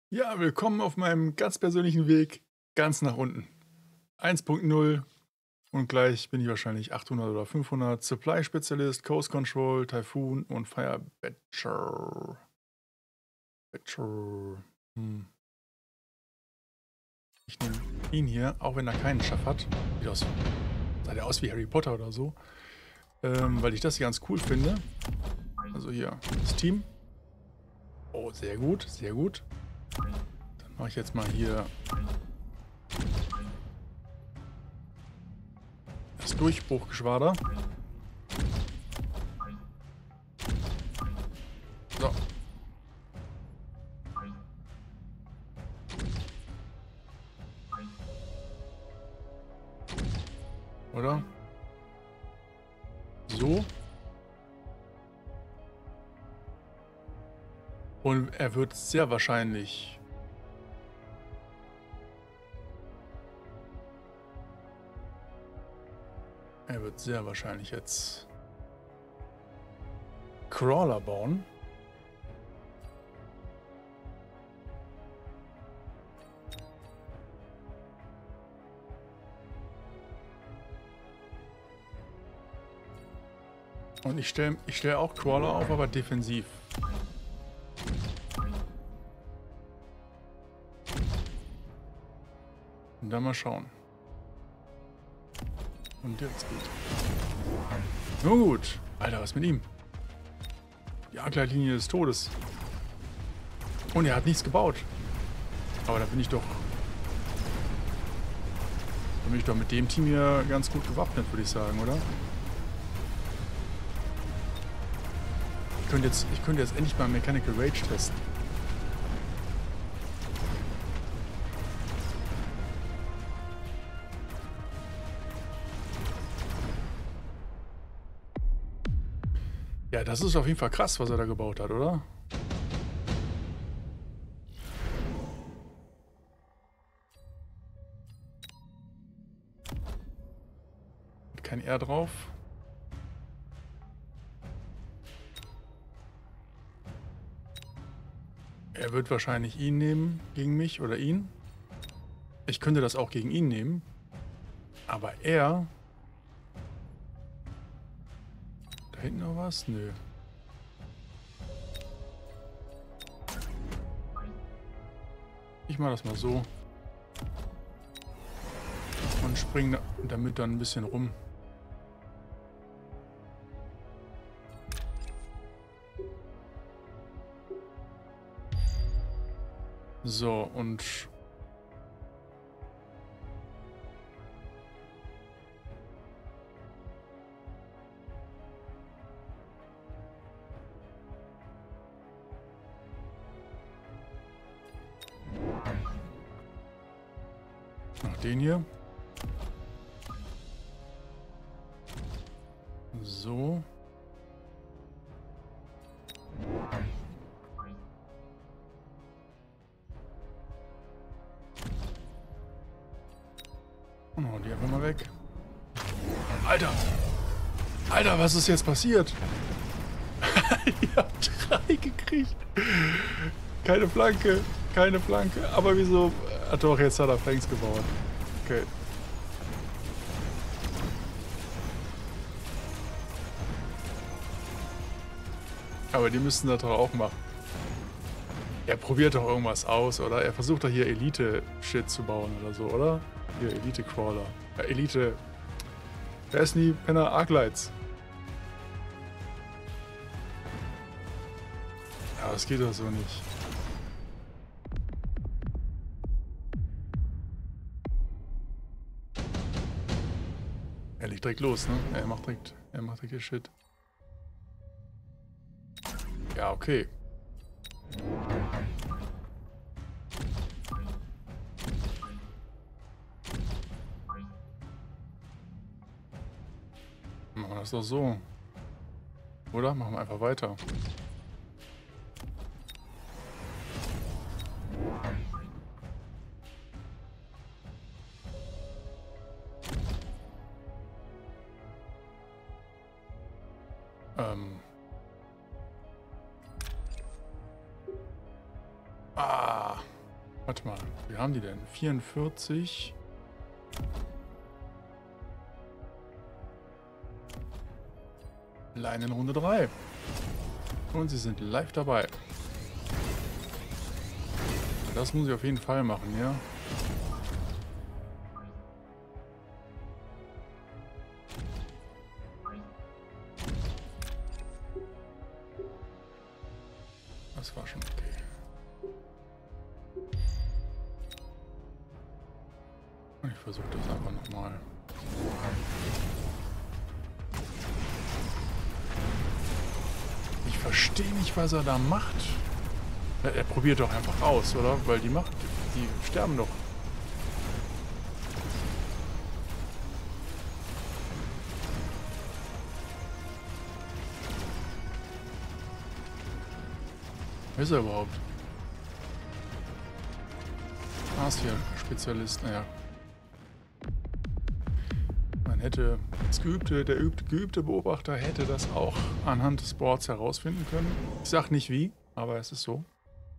Ja, willkommen auf meinem ganz persönlichen Weg ganz nach unten. 1.0 und gleich bin ich wahrscheinlich 800 oder 500. Supply Spezialist, Coast Control, Typhoon und Fire Batcher. Batcher. Hm. Ich nehme ihn hier, auch wenn er keinen Schaff hat. Sah der aus wie Harry Potter oder so. Weil ich das hier ganz cool finde. Also hier, das Team. Oh, sehr gut, sehr gut. Dann mache ich jetzt mal hier das Durchbruchgeschwader. So. Oder? So. Und er wird sehr wahrscheinlich... Er wird sehr wahrscheinlich jetzt Crawler bauen. Und ich stell auch Crawler auf, aber defensiv. Und dann mal schauen. Und jetzt geht. Nun gut. Alter, was mit ihm? Die Angleitlinie des Todes. Und er hat nichts gebaut. Aber da bin ich doch... Da bin ich doch mit dem Team hier ganz gut gewappnet, würde ich sagen, oder? Ich könnte jetzt endlich mal Mechanical Rage testen. Ja, das ist auf jeden Fall krass, was er da gebaut hat, oder? Kein R drauf. Er wird wahrscheinlich ihn nehmen gegen mich oder ihn. Ich könnte das auch gegen ihn nehmen. Aber er... Da hinten noch was? Nö. Ich mache das mal so. Und springe damit dann ein bisschen rum. So, und... Noch den hier. So. Oh, die einfach mal weg. Alter! Alter, was ist jetzt passiert? Ich hab 3 gekriegt. Keine Flanke. Keine Flanke. Aber wieso? Ach doch, jetzt hat er Flanks gebaut. Okay. Aber die müssten das doch auch machen. Er probiert doch irgendwas aus, oder? Er versucht doch hier Elite-Shit zu bauen oder so, oder? Hier, Elite-Crawler. Ja, Elite... Wer ist denn die Penner Arglights? Ja, das geht doch so nicht. Er legt direkt los, ne? Er macht direkt hier Shit. Ja, okay. Machen wir das doch so. Oder? Machen wir einfach weiter. Ah. Warte mal, wie haben die denn? 44. Allein in Runde 3. Und sie sind live dabei. Das muss ich auf jeden Fall machen, ja. Das war schon okay. Ich versuche das einfach nochmal. Ich verstehe nicht, was er da macht. Er probiert doch einfach aus, oder? Weil die sterben doch. Wer ist er überhaupt? Spezialist, naja. Man hätte der geübte Beobachter hätte das auch anhand des Boards herausfinden können. Ich sag nicht wie, aber es ist so.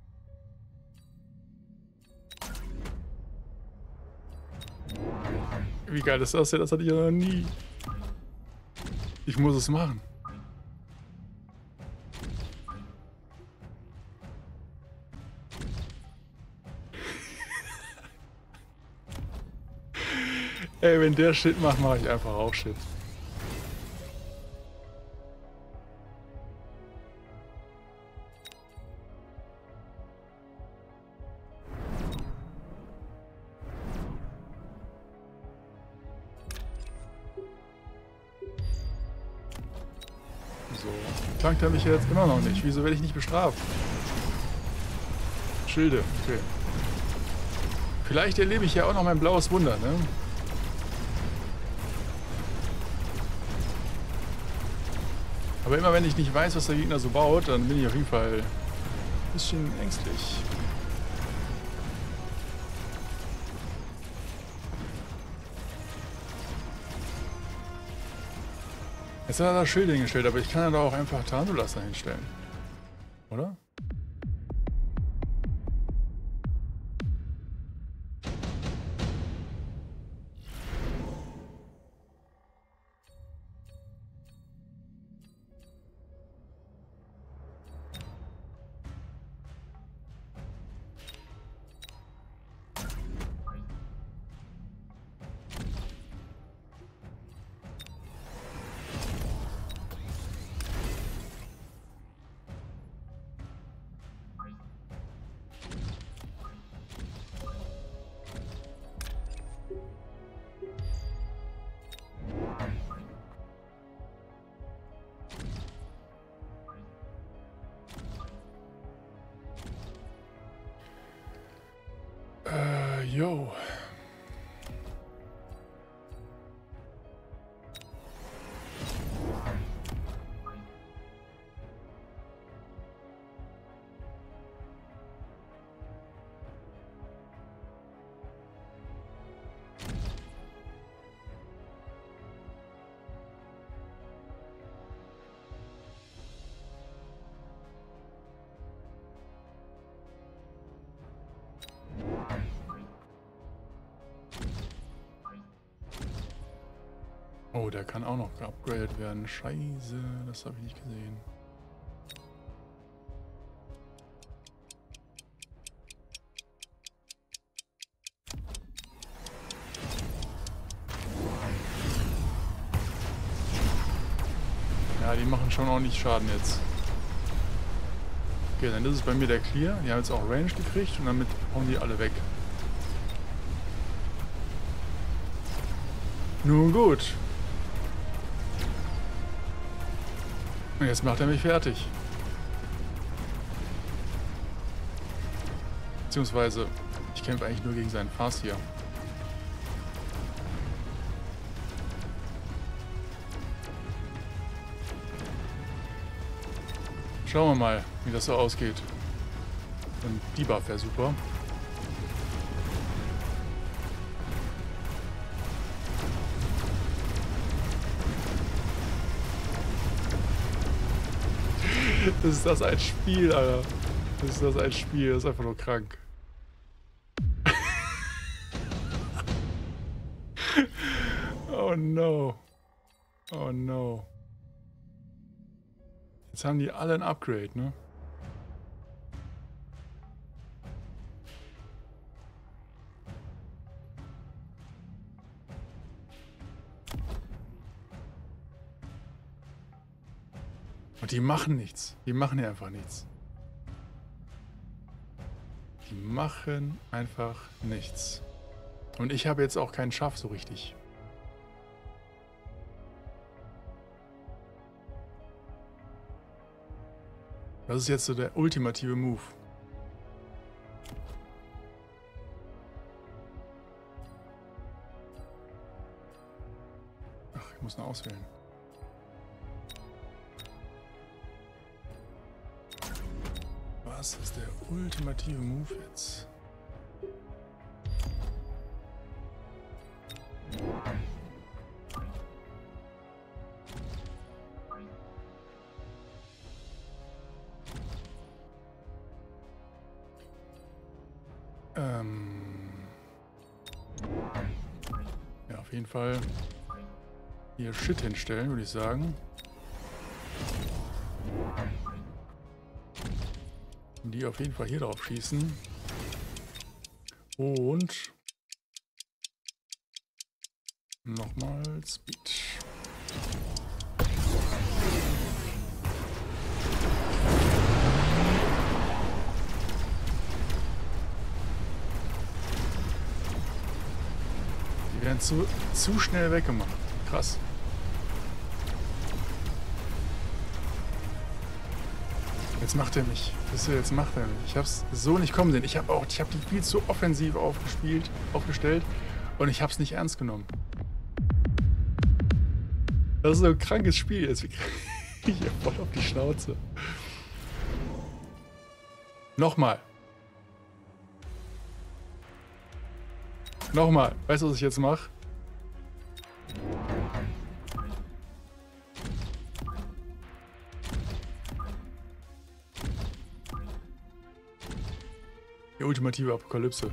Wie geil ist das denn? Das hatte ich ja noch nie. Ich muss es machen. Ey, wenn der Shit macht, mache ich einfach auch Shit. So, tankt er mich jetzt immer noch nicht. Wieso werde ich nicht bestraft? Schilde, okay. Vielleicht erlebe ich ja auch noch mein blaues Wunder, ne? Aber immer wenn ich nicht weiß, was der Gegner so baut, dann bin ich auf jeden Fall ein bisschen ängstlich. Jetzt hat er da Schilde hingestellt, aber ich kann ja da auch einfach Tarantulas hinstellen. Oder? Jo. Oh, der kann auch noch geupgradet werden. Scheiße, das habe ich nicht gesehen. Ja, die machen schon ordentlich Schaden jetzt. Okay, dann ist es bei mir der Clear. Die haben jetzt auch Range gekriegt und damit hauen die alle weg. Nun gut. Und jetzt macht er mich fertig. Beziehungsweise, ich kämpfe eigentlich nur gegen seinen Fass hier. Schauen wir mal, wie das so ausgeht. Ein Debuff wäre super. Ist das ein Spiel, Alter? Ist das ein Spiel? Das ist einfach nur krank. Oh no. Oh no. Jetzt haben die alle ein Upgrade, ne? Und die machen nichts. Die machen ja einfach nichts. Die machen einfach nichts. Und ich habe jetzt auch keinen Schaf so richtig. Das ist jetzt so der ultimative Move. Ach, ich muss noch auswählen. Was ist der ultimative Move jetzt? Ja, auf jeden Fall hier Shit hinstellen, würde ich sagen. Die auf jeden Fall hier drauf schießen. Und nochmal Speed. Die werden zu schnell weggemacht. Krass. Jetzt macht er mich. Jetzt macht er mich. Ich hab's so nicht kommen sehen. Ich habe die viel zu offensiv aufgestellt und ich hab's nicht ernst genommen. Das ist so ein krankes Spiel jetzt. Ich hab voll auf die Schnauze. Nochmal. Nochmal. Weißt du, was ich jetzt mache? Die ultimative Apokalypse.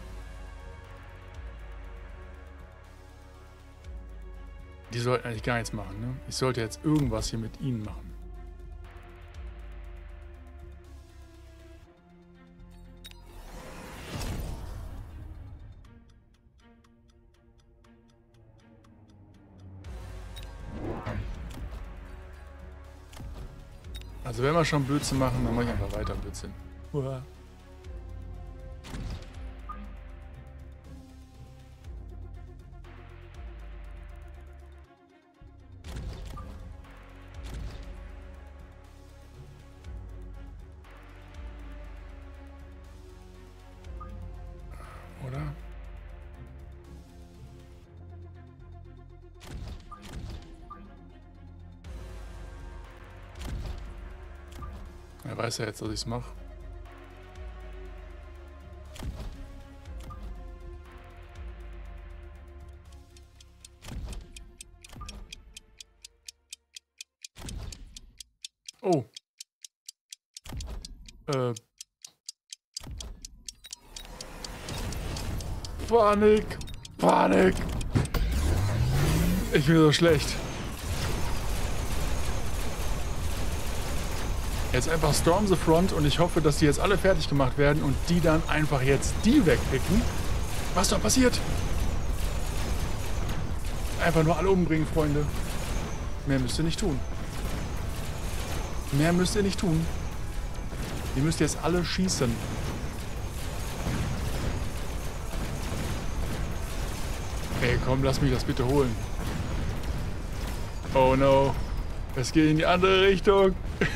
Die sollten eigentlich gar nichts machen, ne? Ich sollte jetzt irgendwas hier mit ihnen machen. Also wenn wir schon Blödsinn machen, dann mache ich einfach weiter Blödsinn. Uah. Oder? Er weiß ja jetzt, dass ich es mache. Oh. Panik! Panik! Ich bin so schlecht. Jetzt einfach Storm the Front und ich hoffe, dass die jetzt alle fertig gemacht werden und die dann einfach jetzt die wegpicken. Was da passiert? Einfach nur alle umbringen, Freunde. Mehr müsst ihr nicht tun. Mehr müsst ihr nicht tun. Ihr müsst jetzt alle schießen. Ey, komm, lass mich das bitte holen. Oh no. Es geht in die andere Richtung.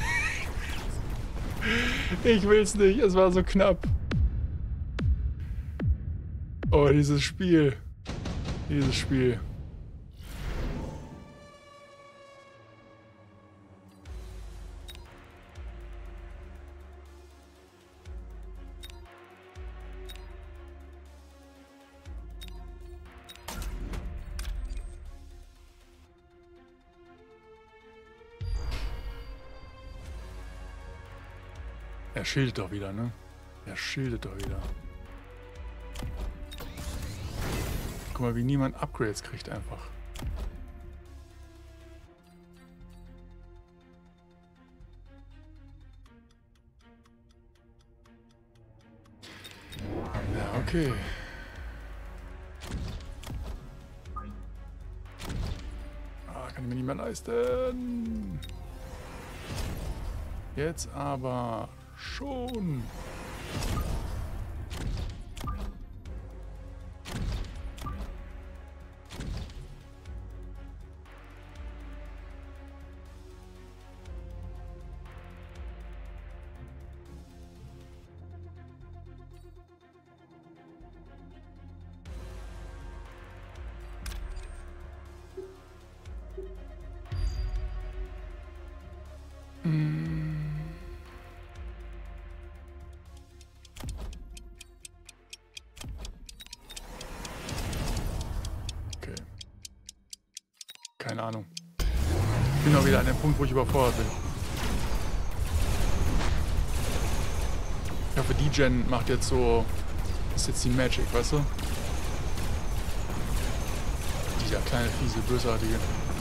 Ich will's nicht. Es war so knapp. Oh, dieses Spiel. Dieses Spiel. Er schildet doch wieder, ne? Er schildet doch wieder. Guck mal, wie niemand Upgrades kriegt einfach. Ja, okay. Ah, kann ich mir nicht mehr leisten. Jetzt aber schon. Okay. Keine Ahnung. Ich bin auch wieder an dem Punkt, wo ich überfordert bin. Ich hoffe, die Gen macht jetzt so... Ist jetzt die Magic, weißt du? Dieser kleine, fiese, bösartige.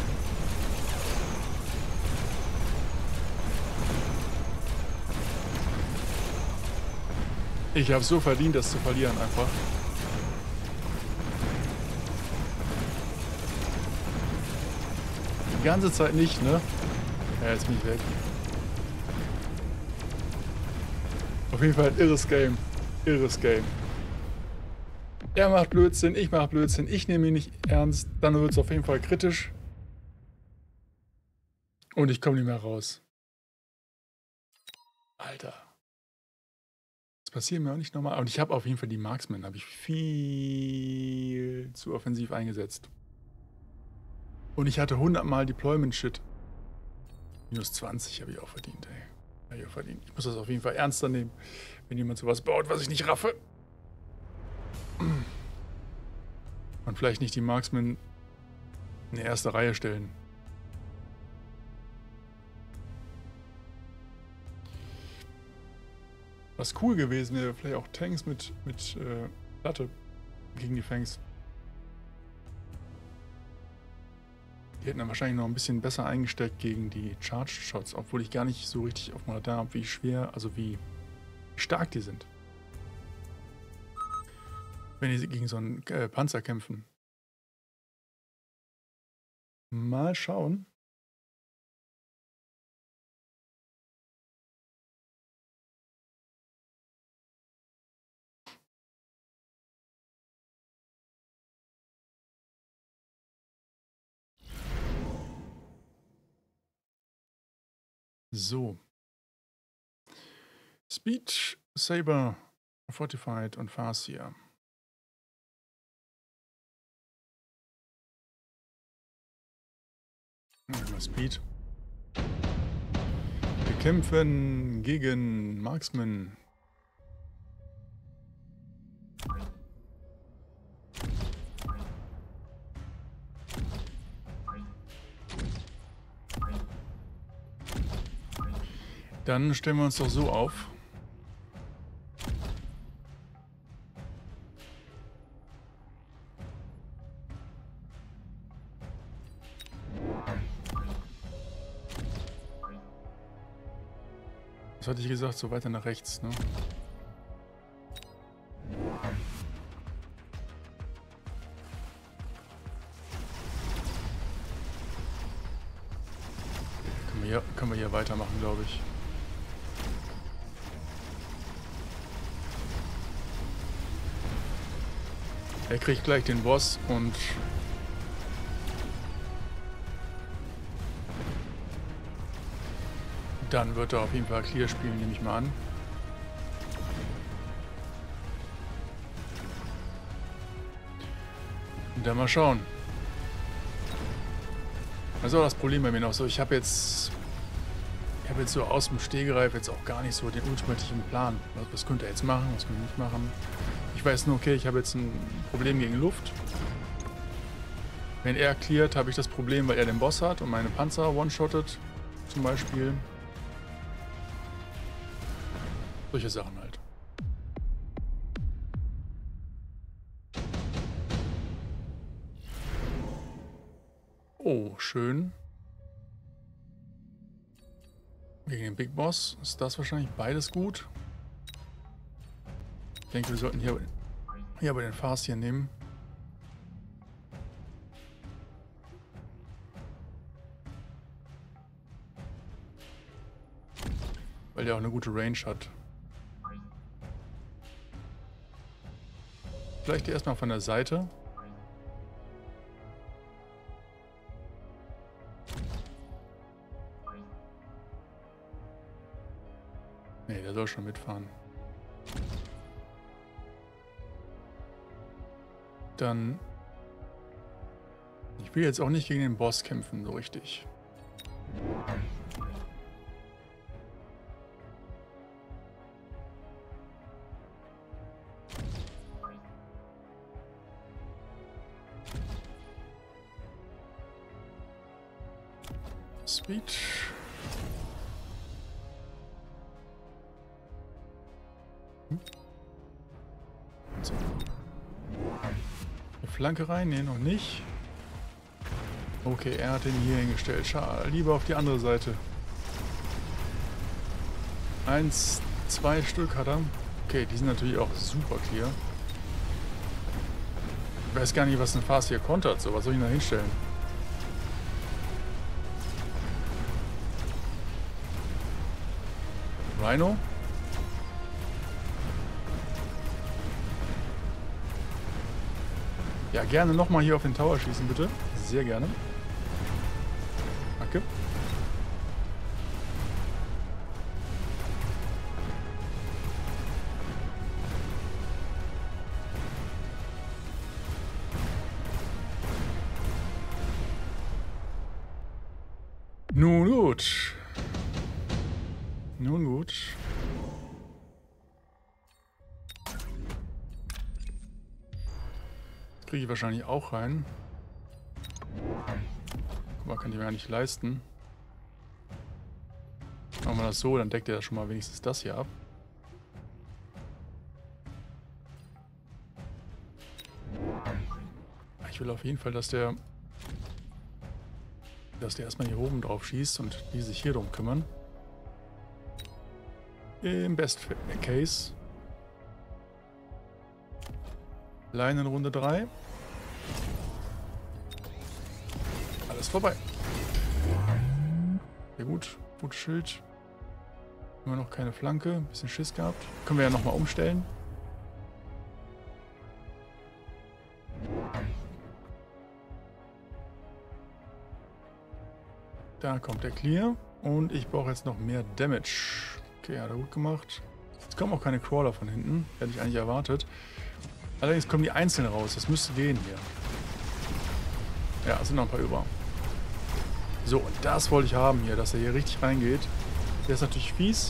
Ich habe so verdient, das zu verlieren einfach. Die ganze Zeit nicht, ne? Ja, jetzt bin ich weg. Auf jeden Fall ein irres Game. Irres Game. Er macht Blödsinn, ich mach Blödsinn, ich nehme ihn nicht ernst. Dann wird es auf jeden Fall kritisch. Und ich komme nicht mehr raus. Alter. Das passiert mir auch nicht nochmal. Und ich habe auf jeden Fall die Marksman, habe ich viel zu offensiv eingesetzt. Und ich hatte 100 Mal Deployment-Shit. Minus 20 habe ich auch verdient, ey. Hab ich auch verdient. Ich muss das auf jeden Fall ernster nehmen, wenn jemand sowas baut, was ich nicht raffe. Und vielleicht nicht die Marksman in die erste Reihe stellen. Was cool gewesen wäre, vielleicht auch Tanks mit Platte gegen die Fangs. Die hätten dann wahrscheinlich noch ein bisschen besser eingesteckt gegen die Charged Shots, obwohl ich gar nicht so richtig auf dem Radar habe, wie schwer, also wie stark die sind. Wenn die gegen so einen Panzer kämpfen. Mal schauen. So. Speed, Saber, Fortified und Farseer. Mal Speed. Wir kämpfen gegen Marksman. Dann stellen wir uns doch so auf. Was hatte ich gesagt? So weiter nach rechts, ne? Können wir hier weitermachen, glaube ich. Er kriegt gleich den Boss und dann wird er auf jeden Fall Clear spielen, nehme ich mal an. Und dann mal schauen. Also das Problem bei mir noch so, ich habe jetzt so aus dem Stehgreif jetzt auch gar nicht so den ultimativen Plan. Was könnte er jetzt machen, was könnte er nicht machen. Ich weiß nur, okay, ich habe jetzt ein Problem gegen Luft. Wenn er cleart, habe ich das Problem, weil er den Boss hat und meine Panzer one-shottet, zum Beispiel. Solche Sachen halt. Oh, schön. Gegen den Big Boss ist das wahrscheinlich beides gut. Ich denke, wir sollten hier aber den Fast hier nehmen. Weil der auch eine gute Range hat. Vielleicht erstmal von der Seite. Nee, der soll schon mitfahren. Dann... Ich will jetzt auch nicht gegen den Boss kämpfen, so richtig. Speed. So. Eine Flanke rein? Ne, noch nicht. Okay, er hat den hier hingestellt. Schade, lieber auf die andere Seite. 1, 2 Stück hat er. Okay, die sind natürlich auch super clear. Ich weiß gar nicht, was ein Fast hier kontert. So, was soll ich da hinstellen? Rhino. Ja, gerne nochmal hier auf den Tower schießen, bitte. Sehr gerne. Danke. Nun gut. Nun gut. Das kriege ich wahrscheinlich auch rein. Guck mal, kann ich mir gar nicht leisten. Machen wir das so, dann deckt er schon mal wenigstens das hier ab. Ich will auf jeden Fall, dass der erstmal hier oben drauf schießt und die sich hier drum kümmern. Im Best Case. Leinen in Runde 3. Alles vorbei. Sehr gut. Gutes Schild. Immer noch keine Flanke. Bisschen Schiss gehabt. Können wir ja nochmal umstellen. Da kommt der Clear. Und ich brauche jetzt noch mehr Damage. Okay, hat er gut gemacht. Jetzt kommen auch keine Crawler von hinten. Hätte ich eigentlich erwartet. Allerdings kommen die einzeln raus. Das müsste gehen hier. Ja, es sind noch ein paar über. So, und das wollte ich haben hier, dass er hier richtig reingeht. Der ist natürlich fies.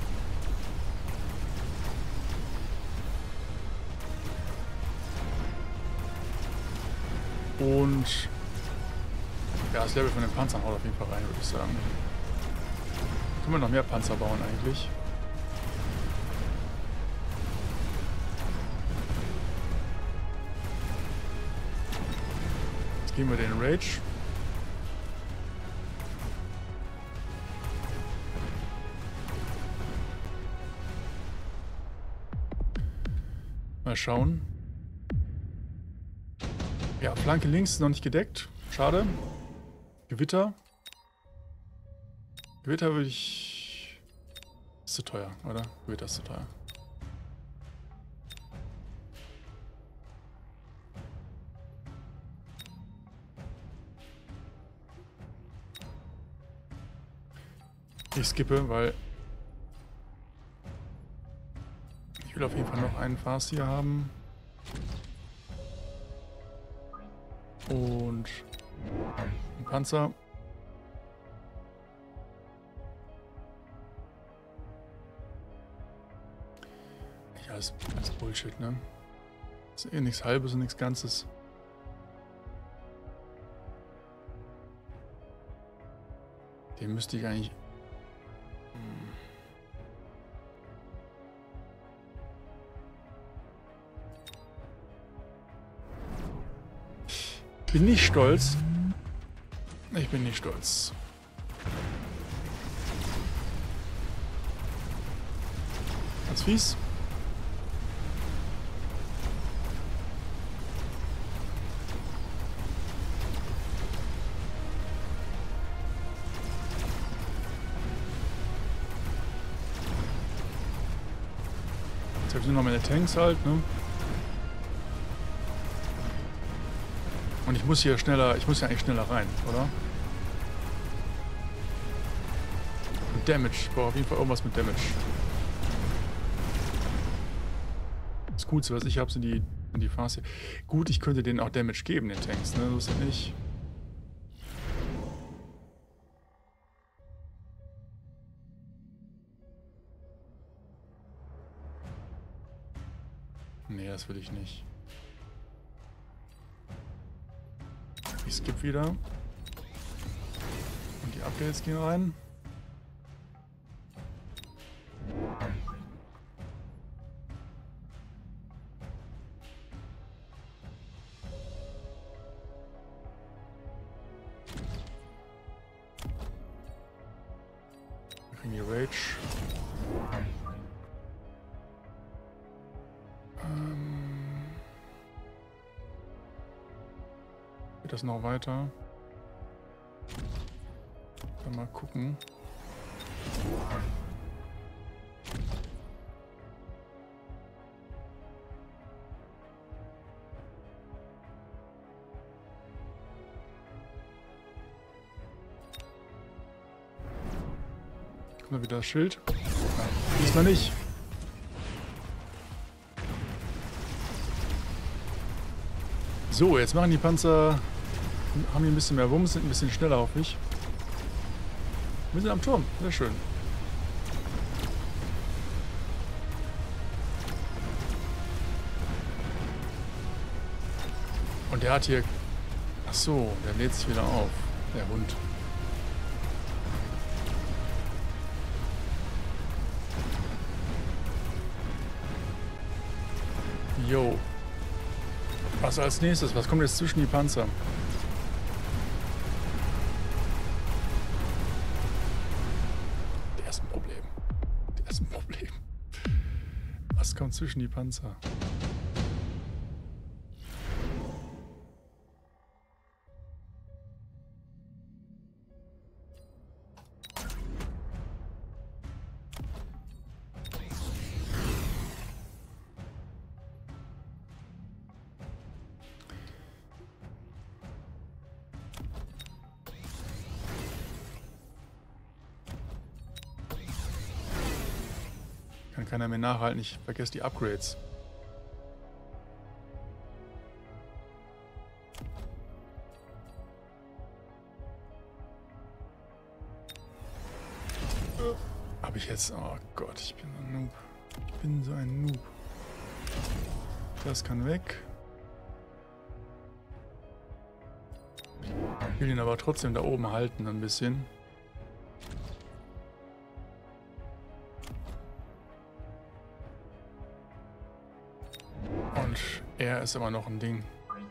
Und ja, das Level von den Panzern haut auf jeden Fall rein, würde ich sagen. Können wir noch mehr Panzer bauen eigentlich? Jetzt geben wir den Rage. Mal schauen. Ja, Flanke links ist noch nicht gedeckt. Schade. Gewitter. Gewitter würde ich... Ist zu teuer, oder? Gewitter ist zu teuer. Ich skippe, weil... Ich will auf jeden Fall noch einen Fast hier haben. Und... ein Panzer. Ja, ist alles Bullshit, ne? Ist eh nichts Halbes und nichts Ganzes. Den müsste ich eigentlich... Bin nicht stolz. Ich bin nicht stolz. Ganz fies. Jetzt habe ich nur noch meine Tanks halt, ne? Und ich muss hier schneller, ich muss ja eigentlich schneller rein, oder? Und Damage, ich brauche auf jeden Fall irgendwas mit Damage. Das Coolste, was ich habe, sind die Phase. Gut, ich könnte denen auch Damage geben, den Tanks, ne? So ist das nicht. Nee, das will ich nicht. Ich skippe wieder. Und die Updates gehen rein. Wir kriegen die Rage. Geht das noch weiter? Dann mal gucken. Kommt da wieder das Schild? Ja, diesmal nicht. So, jetzt machen die Panzer, haben hier ein bisschen mehr Wumms, sind ein bisschen schneller, hoffe ich. Wir sind am Turm, sehr schön. Und der hat hier... Ach so, der lädt sich wieder auf, der Hund. Jo. Was als nächstes? Was kommt jetzt zwischen die Panzer? Der ist ein Problem. Der ist ein Problem. Was kommt zwischen die Panzer? Kann keiner mehr nachhalten, ich vergesse die Upgrades. Habe ich jetzt... Oh Gott, ich bin so ein Noob. Ich bin so ein Noob. Das kann weg. Ich will ihn aber trotzdem da oben halten ein bisschen. Und er ist immer noch ein Ding.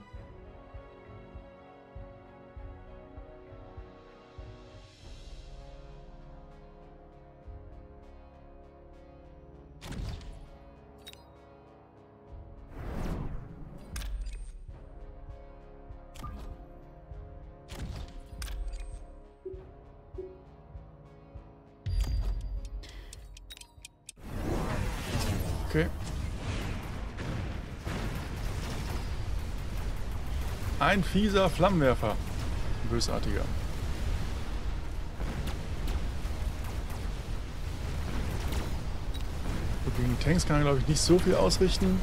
Okay. Ein fieser Flammenwerfer. Ein bösartiger. Gut, gegen die Tanks kann er, glaube ich, nicht so viel ausrichten.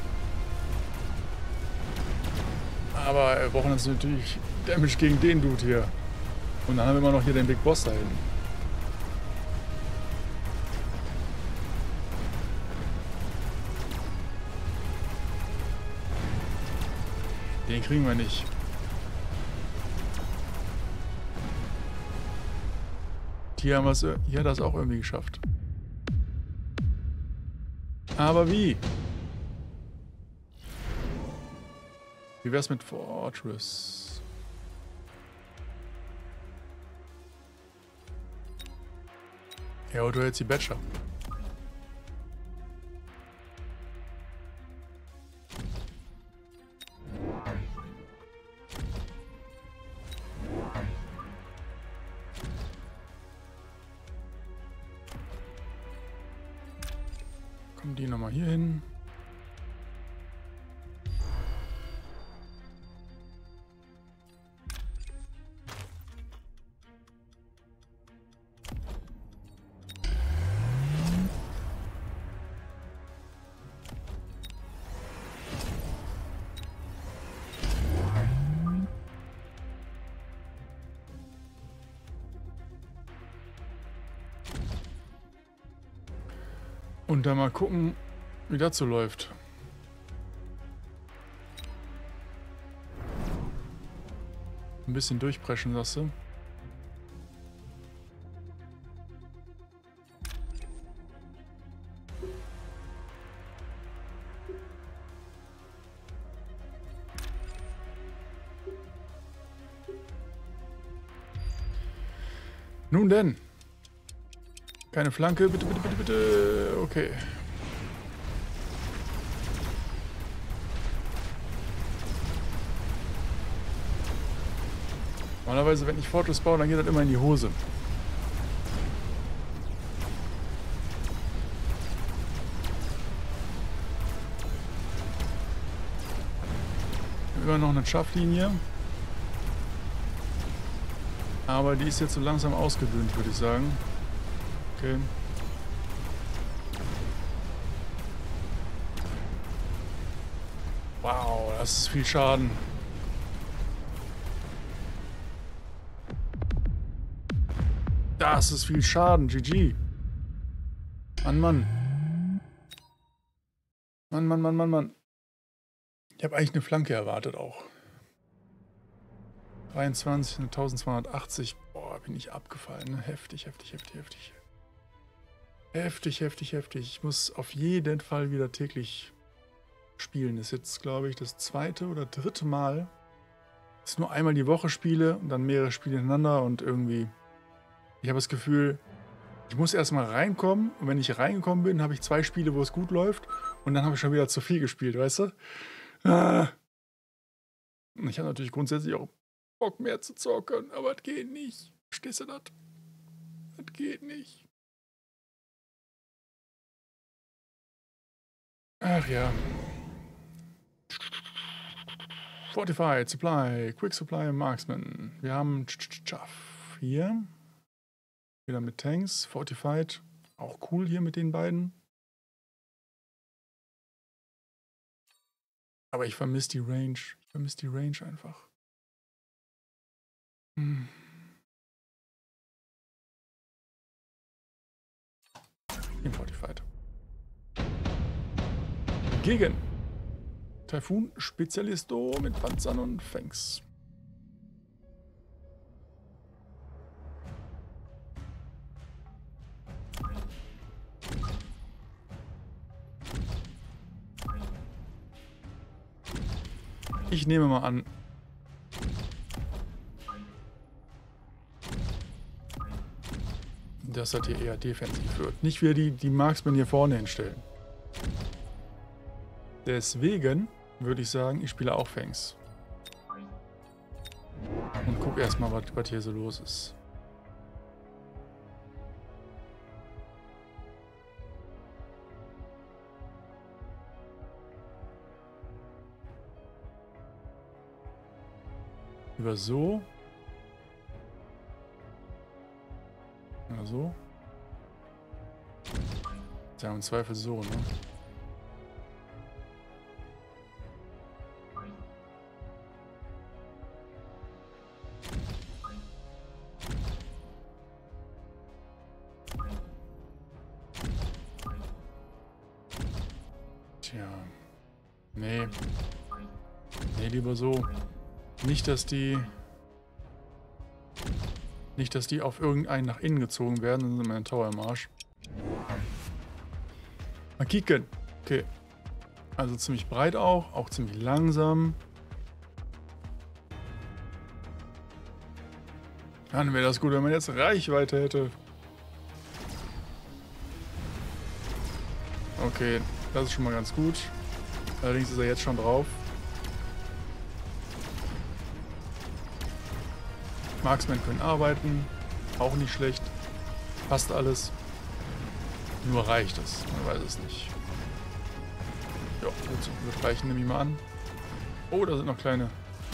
Aber wir brauchen jetzt natürlich Damage gegen den Dude hier. Und dann haben wir immer noch hier den Big Boss da hinten. Den kriegen wir nicht. Hier hat das auch irgendwie geschafft. Aber wie? Wie wär's mit Fortress? Ja, oder jetzt die Badger. Kommen die nochmal hier hin. Und dann mal gucken, wie das so läuft. Ein bisschen durchpreschen, sagst du? Nun denn. Keine Flanke, bitte, bitte, bitte, bitte. Okay. Normalerweise, wenn ich Fortress baue, dann geht das immer in die Hose. Immer noch eine Schafflinie. Aber die ist jetzt so langsam ausgedünnt, würde ich sagen. Okay. Wow, das ist viel Schaden. Das ist viel Schaden, GG. Mann, Mann. Mann, Mann, Mann, Mann, Mann. Ich habe eigentlich eine Flanke erwartet auch. 23, 1280. Boah, bin ich abgefallen. Ne? Heftig, heftig, heftig, heftig. Heftig, heftig, heftig. Ich muss auf jeden Fall wieder täglich spielen. Das ist jetzt, glaube ich, das 2. oder 3. Mal. Das ist nur einmal die Woche spiele und dann mehrere Spiele hintereinander und irgendwie... Ich habe das Gefühl, ich muss erstmal reinkommen und wenn ich reingekommen bin, habe ich 2 Spiele, wo es gut läuft und dann habe ich schon wieder zu viel gespielt, weißt du? Ich habe natürlich grundsätzlich auch Bock mehr zu zocken, aber das geht nicht. Verstehst du das? Das geht nicht. Ach ja. Fortified, Supply, Quick Supply, Marksman. Wir haben Chaff hier. Wieder mit Tanks. Fortified. Auch cool hier mit den beiden. Aber ich vermisse die Range. Ich vermisse die Range einfach. Den Fortified. Gegen Typhoon Spezialisto mit Panzern und Fangs. Ich nehme mal an, dass das hier eher defensiv wird. Nicht wieder die Marksmen hier vorne hinstellen. Deswegen würde ich sagen, ich spiele auch Fangs. Und guck erstmal, was hier so los ist. Über so. Oder so. Ja, im Zweifel so, ne? Tja. Nee. Nee, lieber so. Nicht, dass die auf irgendeinen nach innen gezogen werden, dann sind wir ein Tower im Arsch. Mal kicken. Okay. Also ziemlich breit auch ziemlich langsam. Dann wäre das gut, wenn man jetzt Reichweite hätte. Okay, das ist schon mal ganz gut. Allerdings ist er jetzt schon drauf. Marksmen können arbeiten. Auch nicht schlecht. Passt alles. Nur reicht es. Man weiß es nicht. Ja, wird reichen, nehme ich mal an. Oh, da sind noch kleine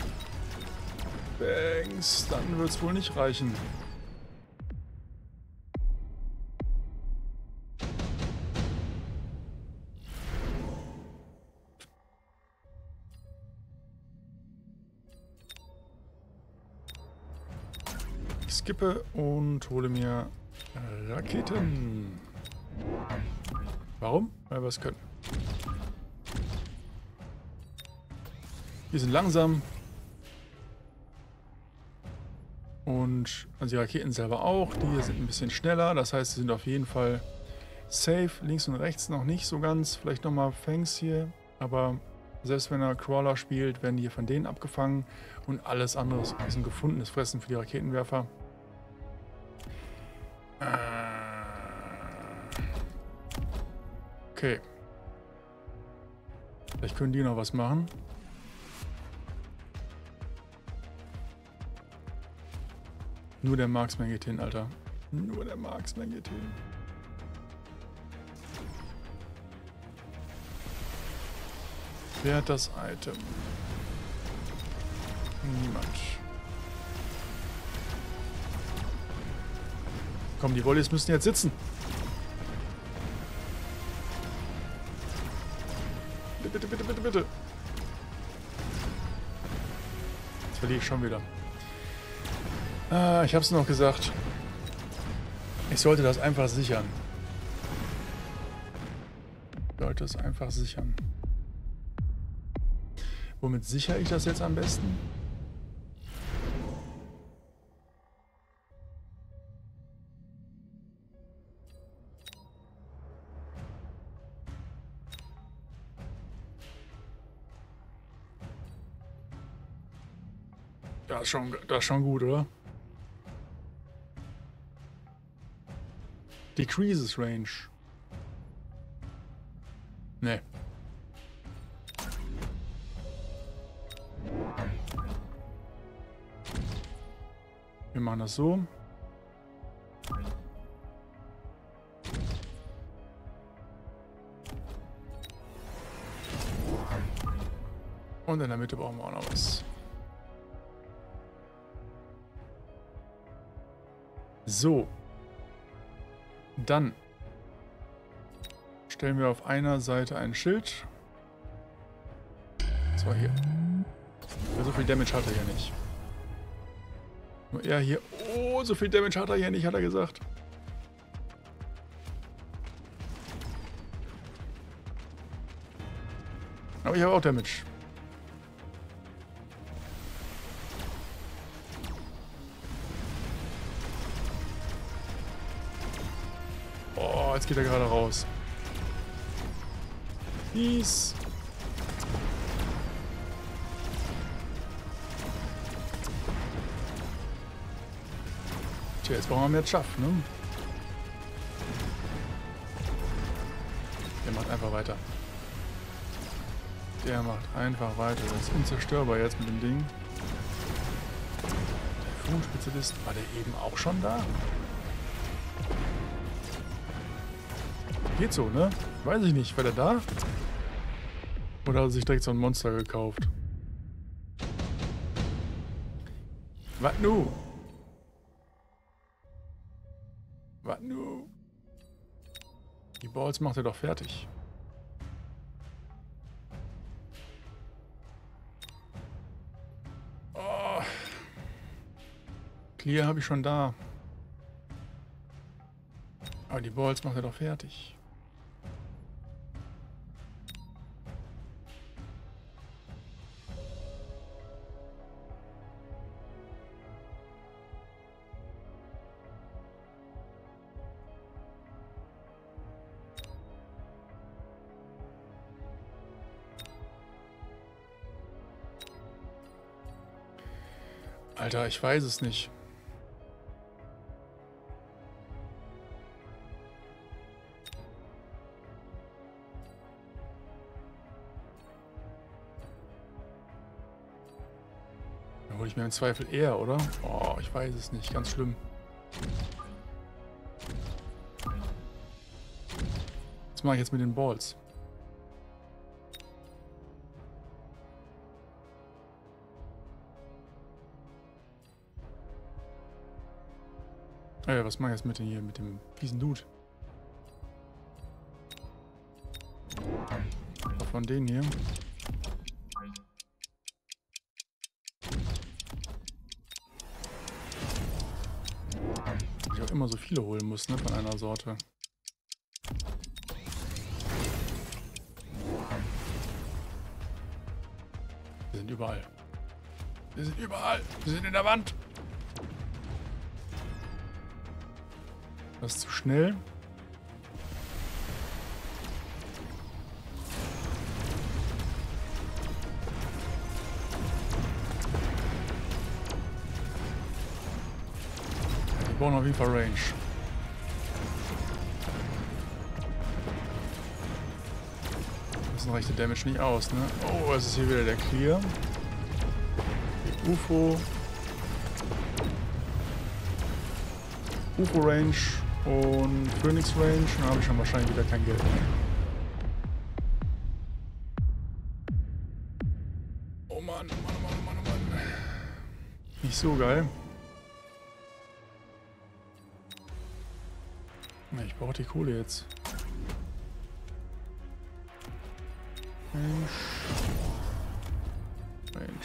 Bangs. Dann wird es wohl nicht reichen. Ich skippe und hole mir Raketen. Warum? Weil wir es können. Die sind langsam. Und also die Raketen selber auch. Die hier sind ein bisschen schneller. Das heißt, sie sind auf jeden Fall safe. Links und rechts noch nicht so ganz. Vielleicht nochmal Fangs hier. Aber selbst wenn er Crawler spielt, werden die hier von denen abgefangen. Und alles andere ist ein gefundenes Fressen für die Raketenwerfer. Okay. Vielleicht können die noch was machen. Nur der Marksman geht hin, Alter. Nur der Marksman geht hin. Wer hat das Item? Niemand. Komm, die Volleys müssen jetzt sitzen. Bitte, bitte, bitte, bitte. Jetzt verliere ich schon wieder. Ich habe es noch gesagt. Ich sollte das einfach sichern. Ich sollte es einfach sichern. Womit sichere ich das jetzt am besten? Das ist schon gut, oder? Decreases Range. Nee. Wir machen das so. Und in der Mitte brauchen wir auch noch was. So. Dann stellen wir auf einer Seite ein Schild. Das war hier. So viel Damage hat er ja nicht. Nur er hier. Oh, so viel Damage hat er ja nicht, hat er gesagt. Aber ich habe auch Damage. Oh, jetzt geht er gerade raus. Peace. Tja, jetzt brauchen wir mehr Schaff, ne? Der macht einfach weiter. Der macht einfach weiter. Das ist unzerstörbar jetzt mit dem Ding. Der Führungsspezialist, war der eben auch schon da? Geht so, ne? Weiß ich nicht. War der da? Oder hat er sich direkt so ein Monster gekauft? Was nu? Was nu? Die Balls macht er doch fertig. Oh. Clear habe ich schon da. Aber die Balls macht er doch fertig. Alter, ich weiß es nicht. hole ich mir im Zweifel eher, oder? Oh, ich weiß es nicht. Ganz schlimm. Was mache ich jetzt mit den Balls? Was mache ich jetzt mit dem hier, mit dem fiesen Dude? Von denen hier. Ich auch immer so viele holen muss, ne, von einer Sorte. Wir sind überall. Wir sind überall. Wir sind in der Wand. Das ist zu schnell. Wir brauchen auf jeden Fall Range. Das reicht der Damage nicht aus, ne? Oh, es ist hier wieder der Clear. Die UFO. UFO Range und Phoenix Range. Dann habe ich schon wahrscheinlich wieder kein Geld mehr. Oh Mann, oh Mann, oh Mann, oh Mann, oh Mann. Nicht so geil. Ich brauche die Kohle jetzt. Range. Range.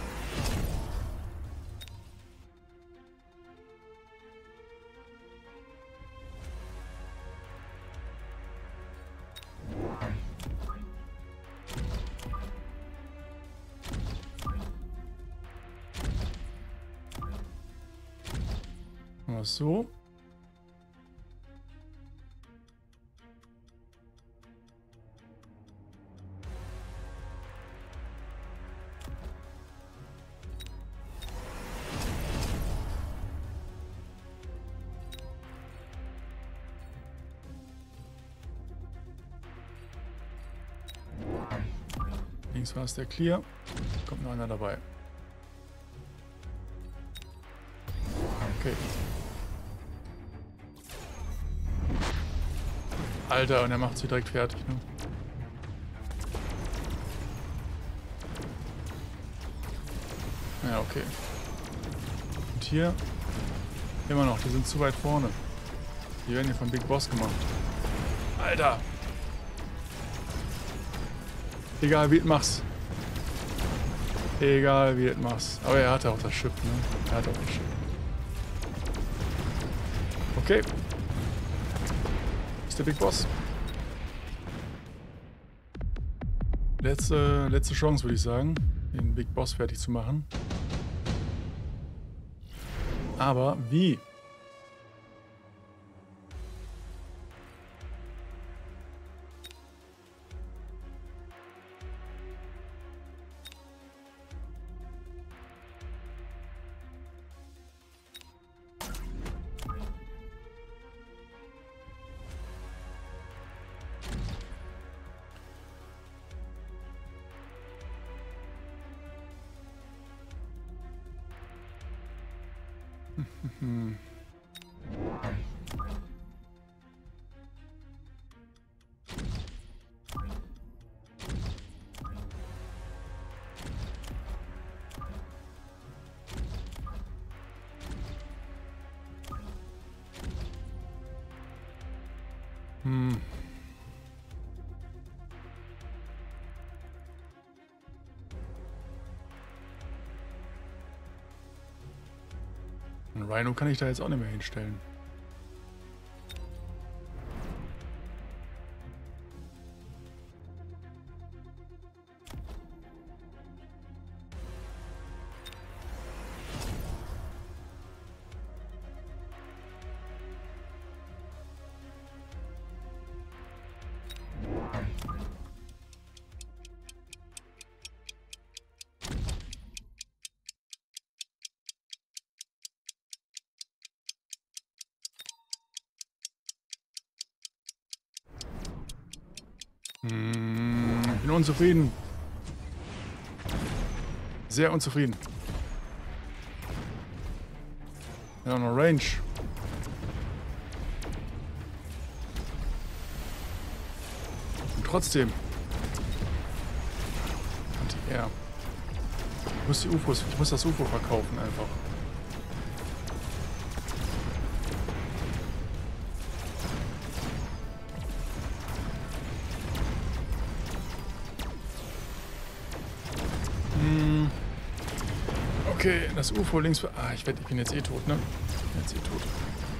Mal so. Links war es der Clear. Kommt noch einer dabei. Okay. Alter, und er macht sie direkt fertig, ne? Ja, okay. Und hier immer noch, die sind zu weit vorne. Die werden hier vom Big Boss gemacht. Alter! Egal wie es machst. Egal wie es machst. Aber er hatte auch das Schiff, ne? Er hatte auch das Schiff. Okay. Ist der Big Boss. Letzte Chance, würde ich sagen, den Big Boss fertig zu machen. Aber wie? Ein Rhino kann ich da jetzt auch nicht mehr hinstellen. Ich bin unzufrieden. Sehr unzufrieden. Ja, noch Range. Und trotzdem. Anti-Air. Ich muss das UFO verkaufen einfach. Okay, das UFO links... Ah, ich bin jetzt eh tot, ne? Ich bin jetzt eh tot.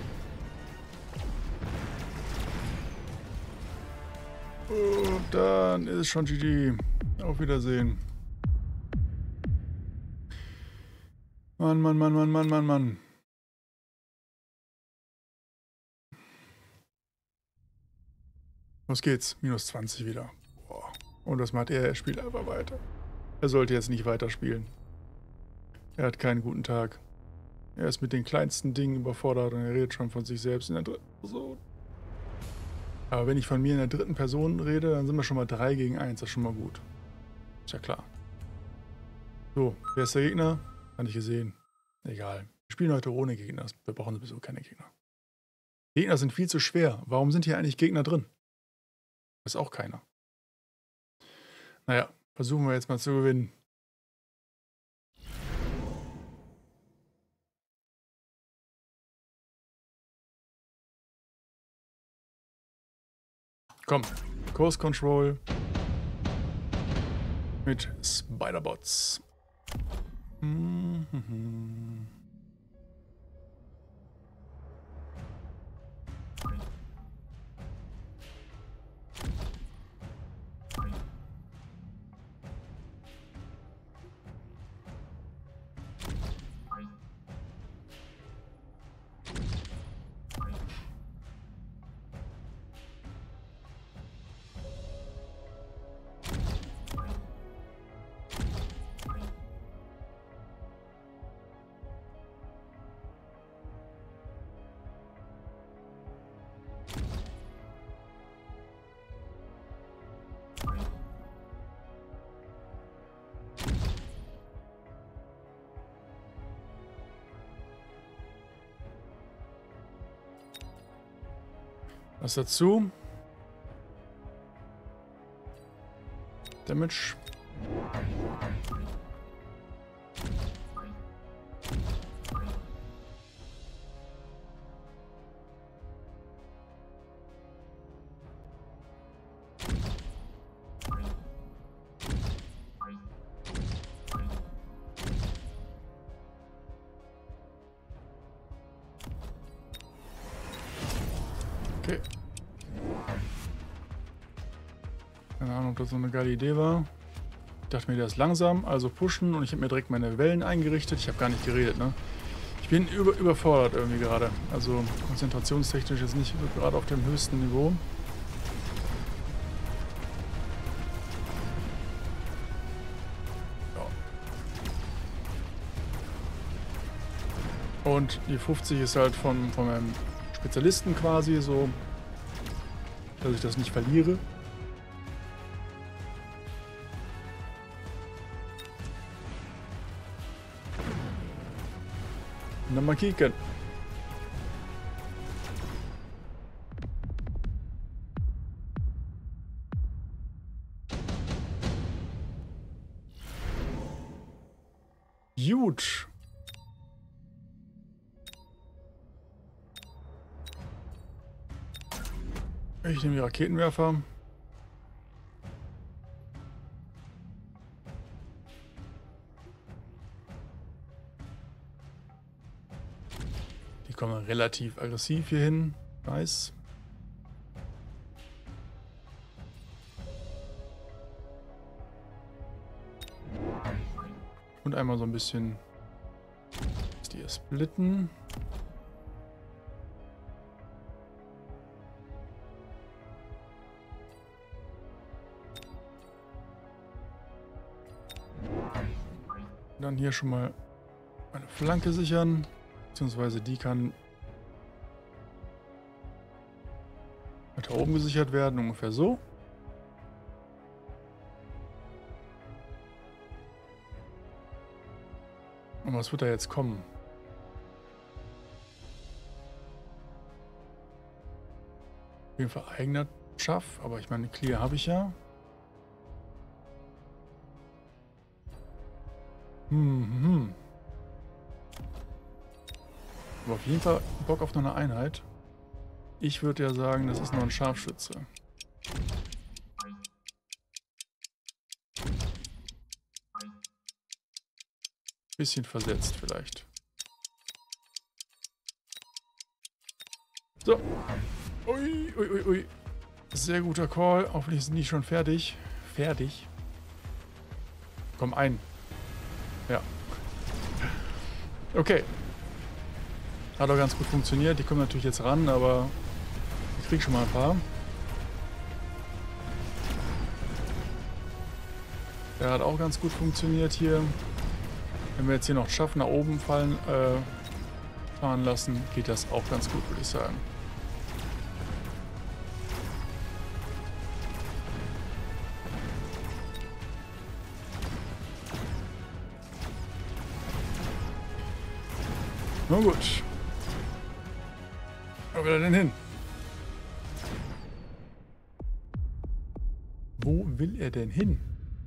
Und dann ist es schon GG. Auf Wiedersehen. Mann, Mann, Mann, Mann, Mann, Mann, Mann. Los geht's. Minus 20 wieder. Boah. Und was macht er? Er spielt einfach weiter. Er sollte jetzt nicht weiterspielen. Er hat keinen guten Tag. Er ist mit den kleinsten Dingen überfordert und er redet schon von sich selbst in der dritten Person. Aber wenn ich von mir in der dritten Person rede, dann sind wir schon mal 3 gegen 1. Das ist schon mal gut. Ist ja klar. So, wer ist der Gegner? Hat nicht gesehen. Egal. Wir spielen heute ohne Gegner. Wir brauchen sowieso keine Gegner. Gegner sind viel zu schwer. Warum sind hier eigentlich Gegner drin? Weiß auch keiner. Naja, versuchen wir jetzt mal zu gewinnen. Komm, Course Control mit Spiderbots. Was dazu? Damage. Okay. Keine Ahnung, ob das so eine geile Idee war. Ich dachte mir, der ist langsam, also pushen und ich habe mir direkt meine Wellen eingerichtet. Ich habe gar nicht geredet, ne? Ich bin überfordert irgendwie gerade. Also konzentrationstechnisch jetzt nicht gerade auf dem höchsten Niveau. Ja. Und die 50 ist halt von meinem Spezialisten quasi so, dass ich das nicht verliere. Und dann mal kicken. Gut. Ich nehme die Raketenwerfer. Die kommen relativ aggressiv hier hin. Nice. Und einmal so ein bisschen die hier splitten. Dann hier schon mal eine Flanke sichern, beziehungsweise die kann weiter oben gesichert werden, ungefähr so. Und was wird da jetzt kommen? Auf jeden Fall eigener Schaff, aber ich meine, Clear habe ich ja. Aber auf jeden Fall Bock auf noch eine Einheit. Ich würde ja sagen, das ist noch ein Scharfschütze. Bisschen versetzt vielleicht. So. Ui, ui, ui, ui. Sehr guter Call. Hoffentlich sind die schon fertig. Fertig. Komm, ein. Ja. Okay. Hat auch ganz gut funktioniert. Die kommen natürlich jetzt ran, aber ich krieg schon mal ein paar. Der hat auch ganz gut funktioniert hier. Wenn wir jetzt hier noch schaffen, nach oben fahren lassen, geht das auch ganz gut, würde ich sagen. Na gut. Wo will er denn hin? Wo will er denn hin?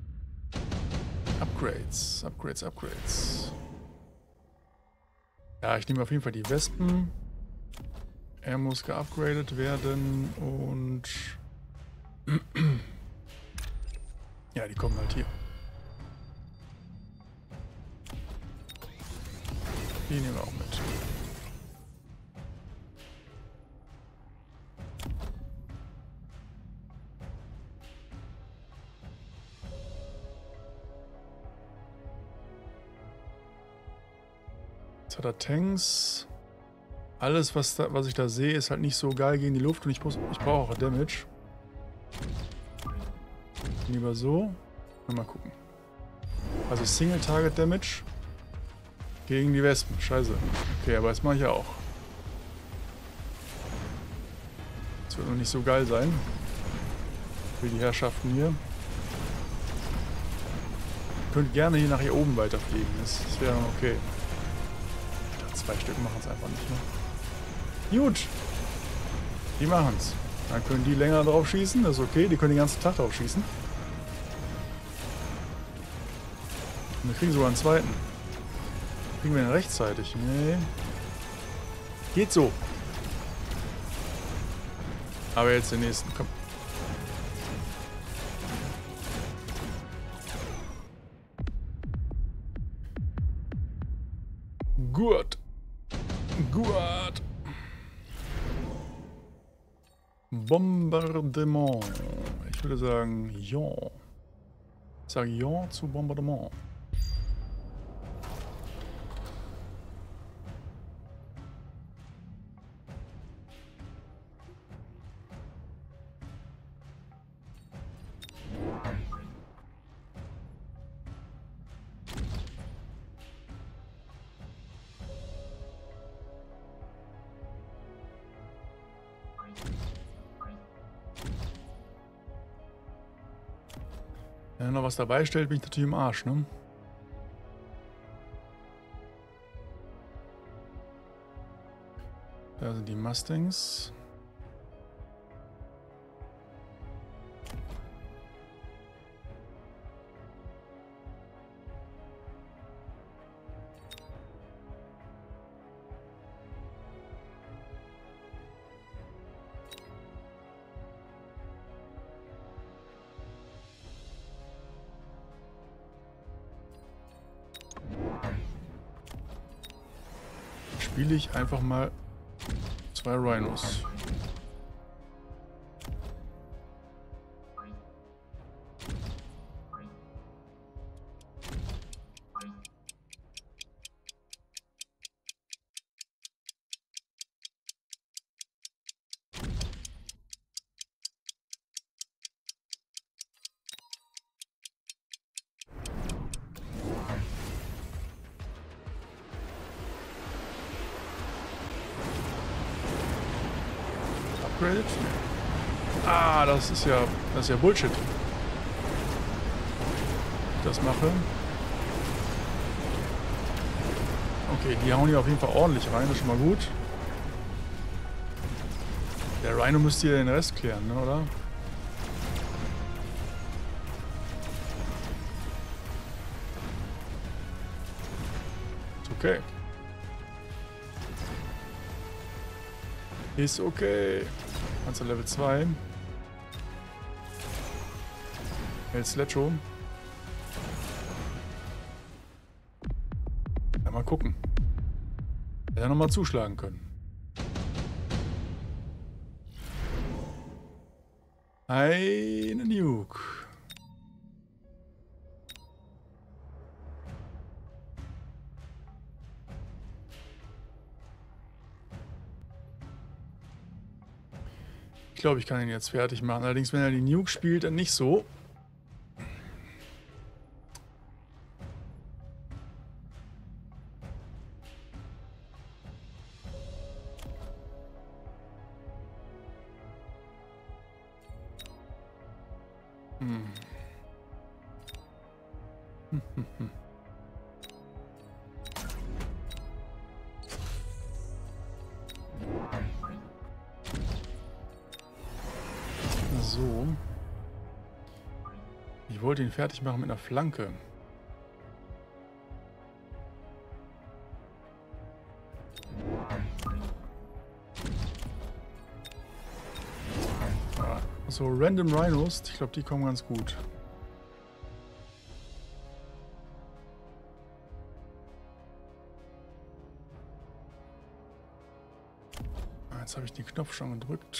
Upgrades, Upgrades, Upgrades. Ja, ich nehme auf jeden Fall die Wespen. Er muss geupgradet werden und... ja, die kommen halt hier. Die nehmen wir auch mit. Jetzt hat er Tanks. Alles, was ich da sehe, ist halt nicht so geil gegen die Luft und ich brauche auch Damage. Lieber so. Mal gucken. Also Single Target Damage gegen die Wespen. Scheiße. Okay, aber das mache ich ja auch. Das wird noch nicht so geil sein. Für die Herrschaften hier. Ihr könnt gerne hier nach hier oben weiterfliegen. Das wäre dann okay. 2 Stück machen es einfach nicht mehr. Gut. Die machen es. Dann können die länger drauf schießen. Das ist okay. Die können den ganzen Tag drauf schießen. Und wir kriegen sogar einen zweiten. Kriegen wir den rechtzeitig? Nee. Geht so. Aber jetzt den nächsten. Komm. Gut. Gut. Bombardement. Ich würde sagen, ja. Ich sage ja zu Bombardement. Wenn er noch was dabei stellt, bin ich natürlich im Arsch, ne? Da sind die Mustangs. Spiele ich einfach mal 2 Rhinos. Ah, das ist ja Bullshit. Ich das mache. Okay, die hauen hier auf jeden Fall ordentlich rein, das ist schon mal gut. Der Rhino müsste hier den Rest klären, ne, oder? Ist okay. Ist okay. Panzer Level 2. El Sledgeho. Ja, mal gucken. Hätte er nochmal zuschlagen können. Eine Nuke. Ich glaube, ich kann ihn jetzt fertig machen. Allerdings, wenn er die Nuke spielt, dann nicht so. So. Ich wollte ihn fertig machen mit einer Flanke. So, Random Rhinos, ich glaube, die kommen ganz gut. Jetzt habe ich den Knopf schon gedrückt.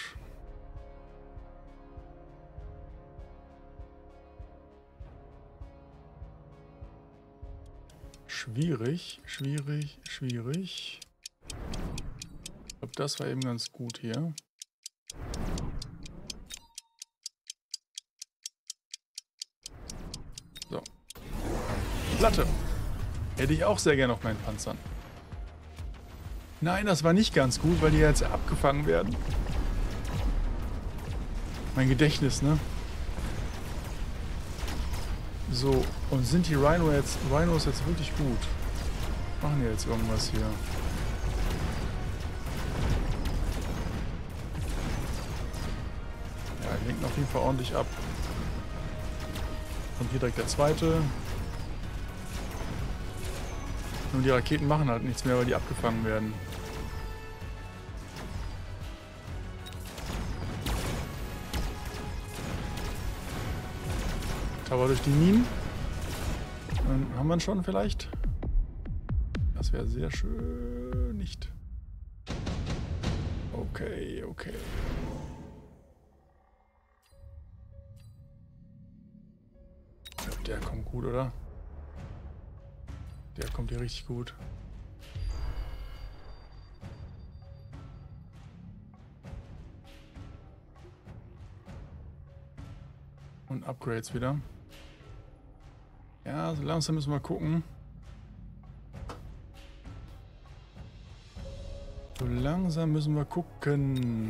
Schwierig, schwierig, schwierig. Ich glaube, das war eben ganz gut hier. So. Platte. Hätte ich auch sehr gerne auf meinen Panzern. Nein, das war nicht ganz gut, weil die jetzt abgefangen werden. Mein Gedächtnis, ne? So, und sind die Rhinos jetzt wirklich gut? Machen die jetzt irgendwas hier? Ja, die lenken auf jeden Fall ordentlich ab. Und hier direkt der zweite. Nur die Raketen machen halt nichts mehr, weil die abgefangen werden. Aber durch die Minen. Dann haben wir ihn schon vielleicht. Das wäre sehr schön. Nicht. Okay, okay. Ich glaube, der kommt gut, oder? Der kommt hier richtig gut. Und Upgrades wieder. Ja, so langsam müssen wir gucken. So langsam müssen wir gucken.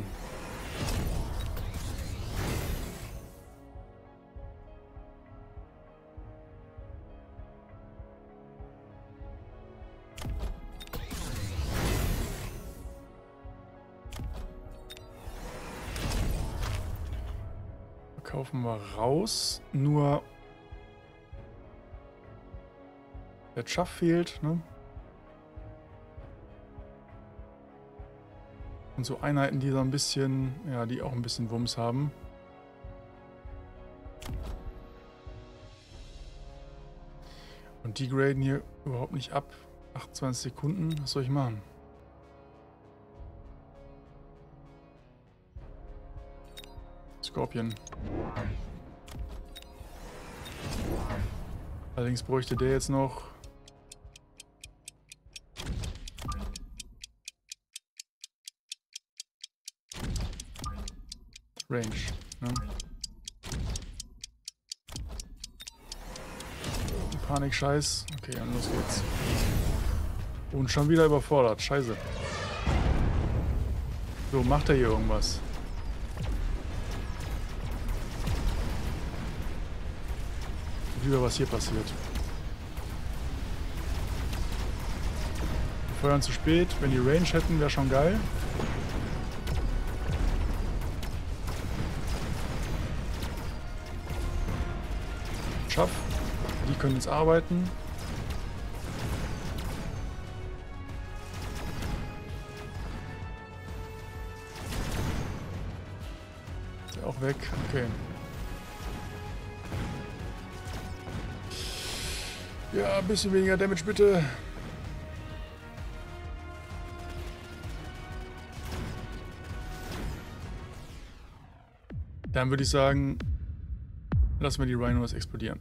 Kaufen wir raus. Nur der Chaff fehlt, ne? Und so Einheiten, die so ein bisschen, ja, die auch ein bisschen Wumms haben. Und die graden hier überhaupt nicht ab. 28 Sekunden, was soll ich machen? Scorpion. Allerdings bräuchte der jetzt noch Range. Ne? Panik-Scheiß. Okay, dann los geht's. Und schon wieder überfordert. Scheiße. So, macht er hier irgendwas? Lieber, was hier passiert. Wir feuern zu spät. Wenn die Range hätten, wäre schon geil. Die können jetzt arbeiten. Ist ja auch weg. Okay. Ja, ein bisschen weniger Damage bitte. Dann würde ich sagen, lassen wir die Rhinos explodieren.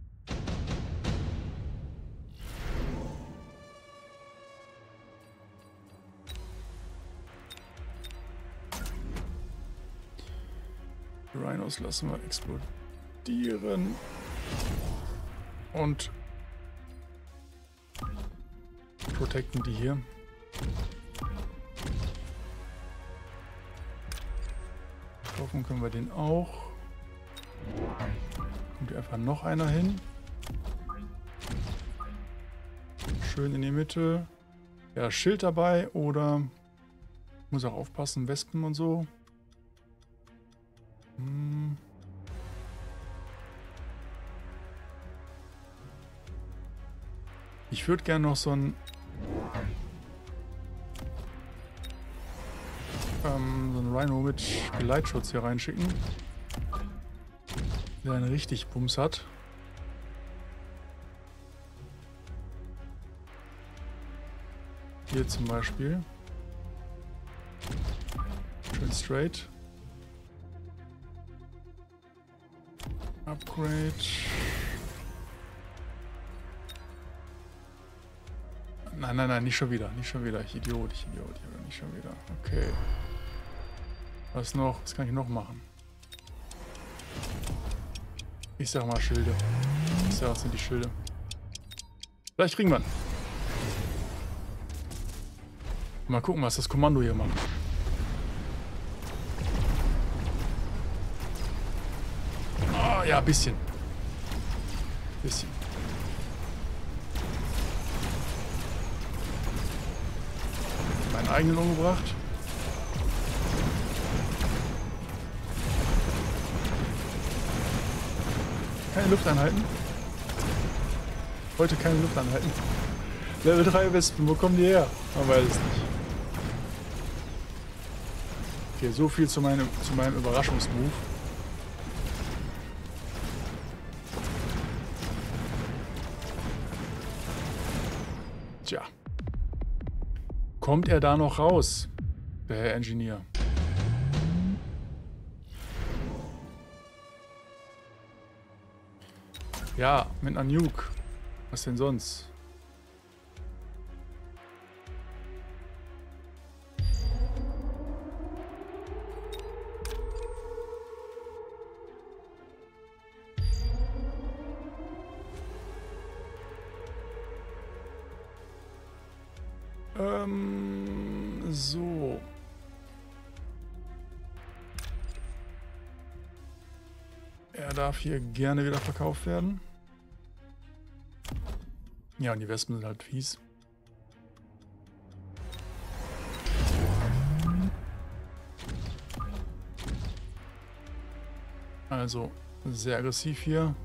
Die Rhinos lassen wir explodieren. Und protecten die hier. Kaufen können wir den auch. Kommt hier einfach noch einer hin. Schön in die Mitte. Ja, Schild dabei oder muss auch aufpassen, Wespen und so. Ich würde gerne noch so ein Rhino mit Geleitschutz hier reinschicken. Der einen richtig Bums hat. Hier zum Beispiel. Schön straight. Upgrade. Nein, nein, nein, nicht schon wieder. Nicht schon wieder. Ich Idiot, nicht schon wieder. Okay. Was noch? Was kann ich noch machen? Ich sag mal Schilde. Ich sag, was sind die Schilde? Vielleicht kriegen wir ihn. Mal gucken, was das Kommando hier macht. Ah, ja, ein bisschen. Bisschen. Meinen eigenen umgebracht. Keine Lufteinheiten. Heute keine Lufteinheiten. Level 3 Wespen, wo kommen die her? Man weiß es nicht. Okay, so viel zu meinem Überraschungsmove. Tja. Kommt er da noch raus, der Herr Engineer? Ja, mit einer Nuke. Was denn sonst? So. Er darf hier gerne wieder verkauft werden. Ja, und die Wespen sind halt fies. Also, sehr aggressiv hier.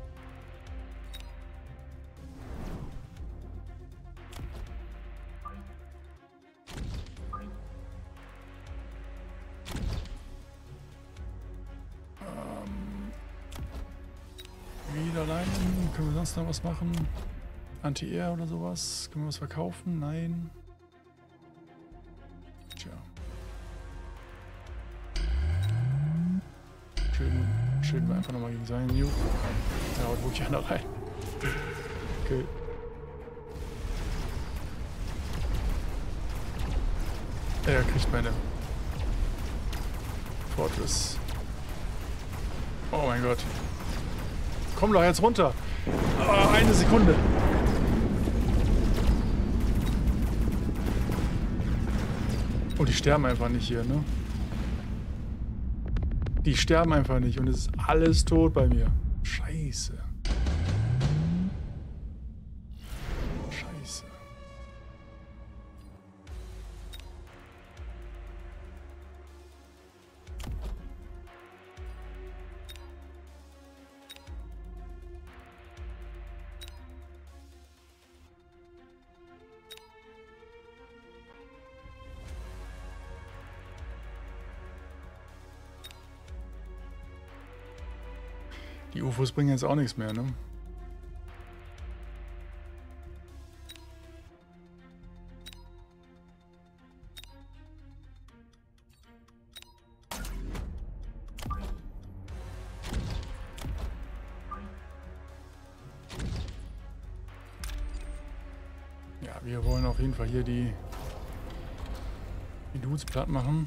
Wieder leiden. Können wir sonst noch was machen? Anti-Air oder sowas? Können wir was verkaufen? Nein. Tja. Schön wir einfach nochmal gegen seinen Nuke. Da haut wirklich einer rein. Okay. Er kriegt meine Fortress. Oh mein Gott. Komm doch jetzt runter. Oh, eine Sekunde. Oh, die sterben einfach nicht hier, ne? Die sterben einfach nicht und es ist alles tot bei mir. Scheiße. Scheiße. Die UFOs bringen jetzt auch nichts mehr, ne? Ja, wir wollen auf jeden Fall hier die Dudes platt machen.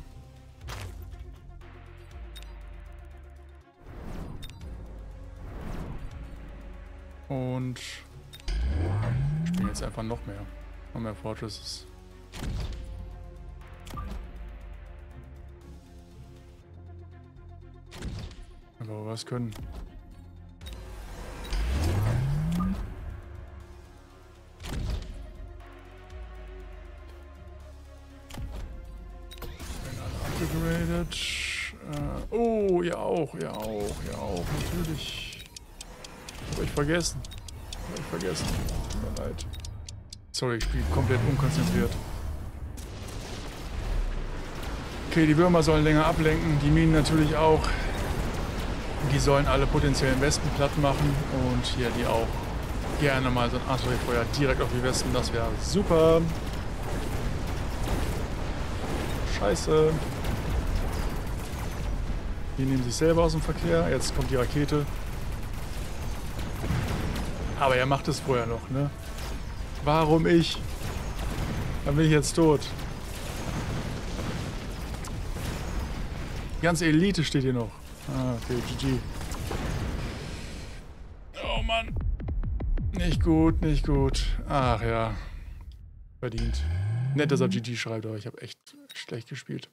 Und spielen jetzt einfach noch mehr Fortresses. Aber was können? Upgraded. Oh, ihr auch, natürlich. Hab ich vergessen. Tut mir leid. Sorry, ich spiele komplett unkonzentriert. Okay, die Würmer sollen länger ablenken, die Minen natürlich auch. Die sollen alle potenziellen Wespen platt machen und hier die auch gerne mal so ein Artilleriefeuer direkt auf die Wespen, das wäre super. Scheiße. Die nehmen sich selber aus dem Verkehr. Jetzt kommt die Rakete. Aber er macht es vorher noch, ne? Warum ich? Dann bin ich jetzt tot. Die ganze Elite steht hier noch. Ah, okay, GG. Oh Mann. Nicht gut, nicht gut. Ach ja. Verdient. Nett, dass er GG schreibt, aber ich habe echt schlecht gespielt.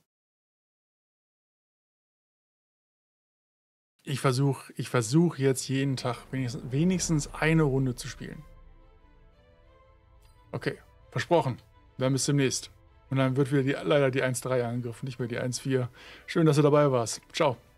Ich versuch jetzt jeden Tag wenigstens eine Runde zu spielen. Okay, versprochen. Dann bis demnächst. Und dann wird wieder leider die 1-3 angegriffen, nicht mehr die 1-4. Schön, dass du dabei warst. Ciao.